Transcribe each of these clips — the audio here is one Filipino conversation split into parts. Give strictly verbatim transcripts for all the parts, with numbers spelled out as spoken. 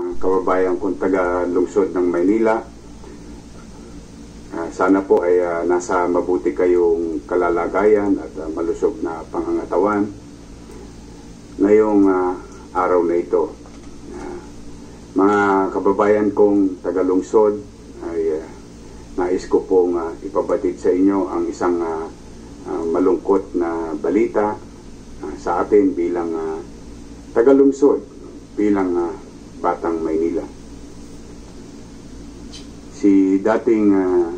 kababayan kong taga-lungsod ng Maynila. Uh, sana po ay uh, nasa mabuti kayong kalalagayan at uh, malusog na pangangatawan ngayong uh, araw na ito. Uh, mga kababayan kong taga-lungsod, ay uh, nais ko pong uh, ipabatid sa inyo ang isang uh, uh, malungkot na balita uh, sa atin bilang uh, taga-lungsod, bilang uh, Batang Maynila. Si dating uh,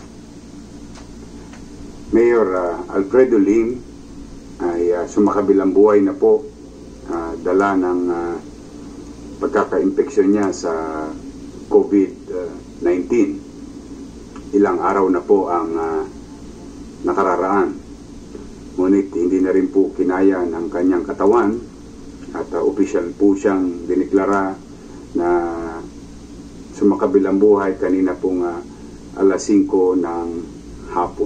Mayor uh, Alfredo Lim ay uh, sumakabilang buhay na po, uh, dala ng uh, pagkaka-impeksyon niya sa COVID nineteen. Ilang araw na po ang uh, nakararaan. Ngunit hindi na rin po kinaya ng kanyang katawan at uh, opisyal po siyang diniklara na sumakabilang buhay kanina pong uh, alas singko ng hapon.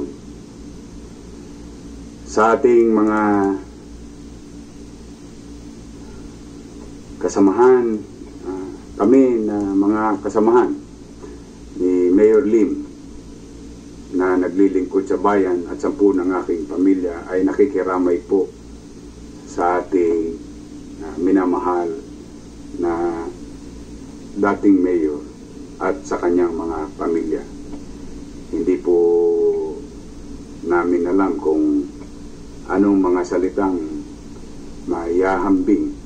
Sa ating mga kasamahan, uh, kami na mga kasamahan ni Mayor Lim na naglilingkod sa bayan at sampu ng aking pamilya ay nakikiramay po sa ating uh, minamahal na dating mayor at sa kanyang mga pamilya. Hindi po namin alam kung anong mga salitang maihahambing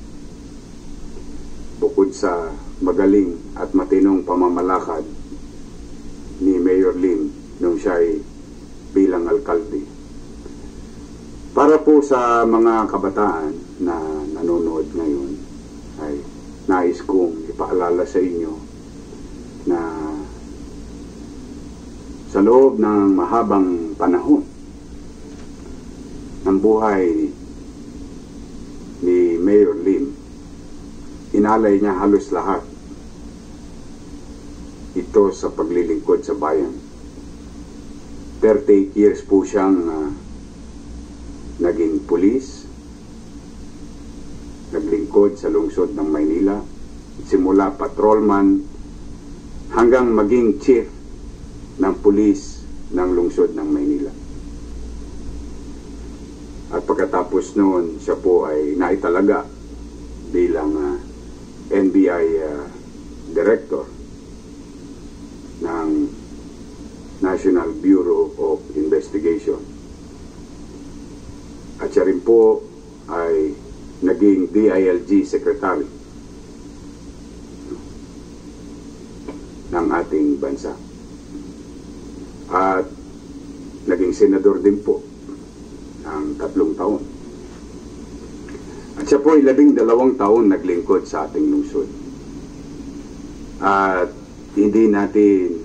bukod sa magaling at matinong pamamalakad ni Mayor Lim nung siya ay bilang alkalde. Para po sa mga kabataan na nanonood ngayon, ay nais kong ipaalala sa inyo na sa loob ng mahabang panahon ng buhay ni Mayor Lim, inalay niya halos lahat ito sa paglilingkod sa bayan. thirty-eight years po siyang uh, naging pulis, naglingkod sa lungsod ng Maynila, simula patrolman hanggang maging chief ng pulis ng lungsod ng Maynila. At pagkatapos noon, siya po ay naitalaga bilang uh, N B I uh, Director ng National Bureau of Investigation. At siya rin po ay naging D I L G Secretary ng ating bansa. At naging senador din po ng tatlong taon. At siya po ay labing dalawang taon naglingkod sa ating lungsod. At hindi natin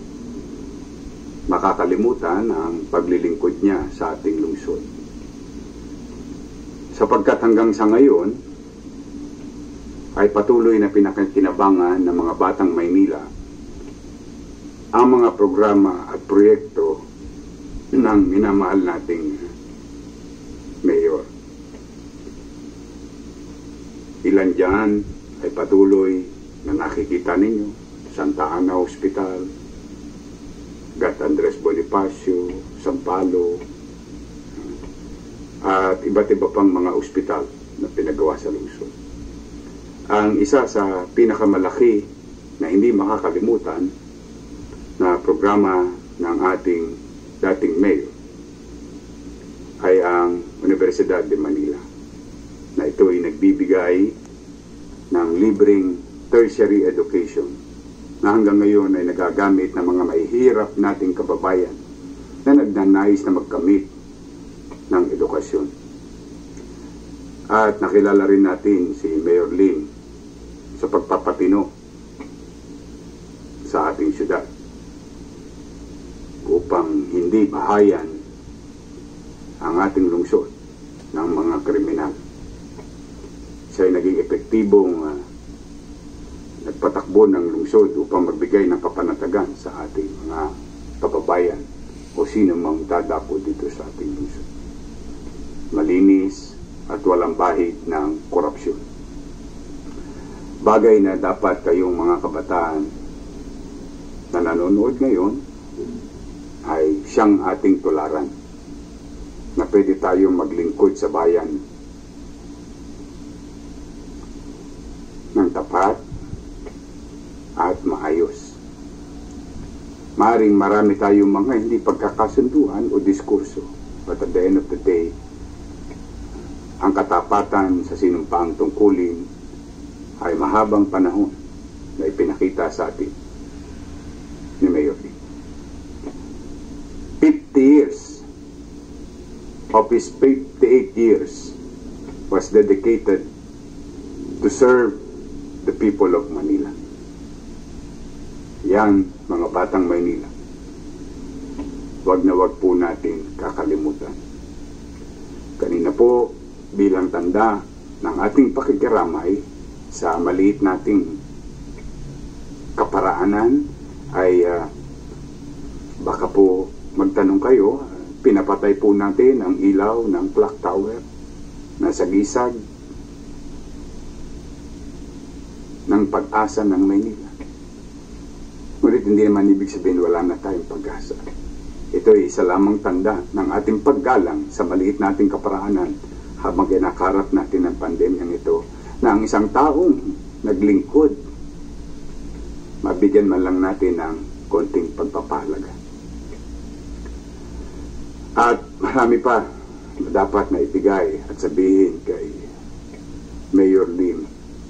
makakalimutan ang paglilingkod niya sa ating lungsod. Sapagkat hanggang sa ngayon ay patuloy na pinakikinabangan ng mga Batang Maynila ang mga programa at proyekto ng minamahal nating mayor. Ilan dyan ay patuloy na nakikita ninyo: Santa Ana Hospital, Gat Andres Bonifacio, Sampalo, at iba't iba pang mga ospital na pinagawa sa lungsod. Ang isa sa pinakamalaki na hindi makakalimutan na programa ng ating dating mayor ay ang Universidad de Manila, na ito ay nagbibigay ng libreng tertiary education na hanggang ngayon ay nagagamit ng mga mahihirap nating kababayan na nagnanais na magkamit ng edukasyon. At nakilala rin natin si Mayor Lim sa pagpapatino sa ating syudad upang hindi bahayan ang ating lungsod ng mga kriminal. Siya ay naging epektibong uh, nagpatakbo ng lungsod upang magbigay ng kapanatagan sa ating mga kababayan o sino mang dadapo dito sa ating lungsod. Malinis at walang bahid ng korupsyon. bagay na dapat kayong mga kabataan na nanonood ngayon ay siyang ating tularan na pwede tayong maglingkod sa bayan ng tapat at maayos. Maaring marami tayong mga hindi pagkakasunduan o diskurso, but at the end of the day, ang katapatan sa sinumpaang tungkulin ay mahabang panahon na ipinakita sa atin ni Mayor Lim. fifty years of his fifty-eight years was dedicated to serve the people of Manila. Yan, mga batang Maynila, wag na wag po natin kakalimutan. Kanina po, bilang tanda ng ating pakikiramay sa maliit nating kaparaanan, ay uh, baka po magtanong kayo, pinapatay po natin ang ilaw ng clock tower na sa gisag ng pag-asa ng Maynila. Ngunit hindi naman ibig sabihin wala na tayong pag-asa. Ito ay isa lamang tanda ng ating paggalang sa maliit nating kaparaanan habang kinakarap natin ang pandemyang ito, na ang isang taong naglingkod, mabigyan man lang natin ng konting pagpapahalaga. At marami pa na dapat na ibigay at sabihin kay Mayor Lim.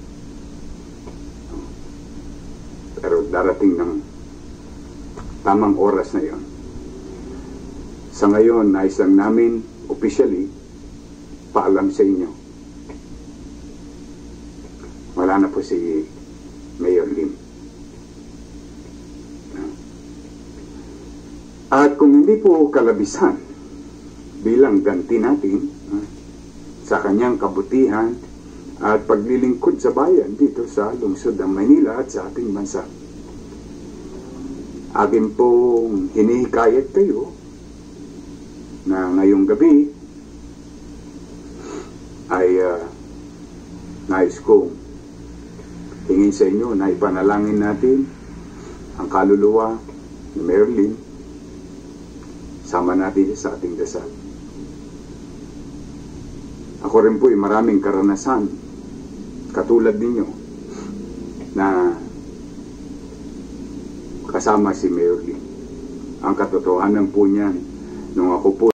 Pero darating ng tamang oras na yon. Sa ngayon, nais lang namin officially paalam sa inyo. Wala na po si Mayor Lim. At kung hindi po kalabisan bilang ganti natin sa kanyang kabutihan at paglilingkod sa bayan dito sa lungsod ng Maynila at sa ating bansa, akin pong hinihikayat kayo na ngayong gabi ay uh, nais kong tingin sa inyo na ipanalangin natin ang kaluluwa ni Mayor Lim. Sama natin sa ating dasal. Ako rin po ay maraming karanasan katulad ninyo na kasama si Mayor Lim. Ang katotohanan po niyan, nung ako po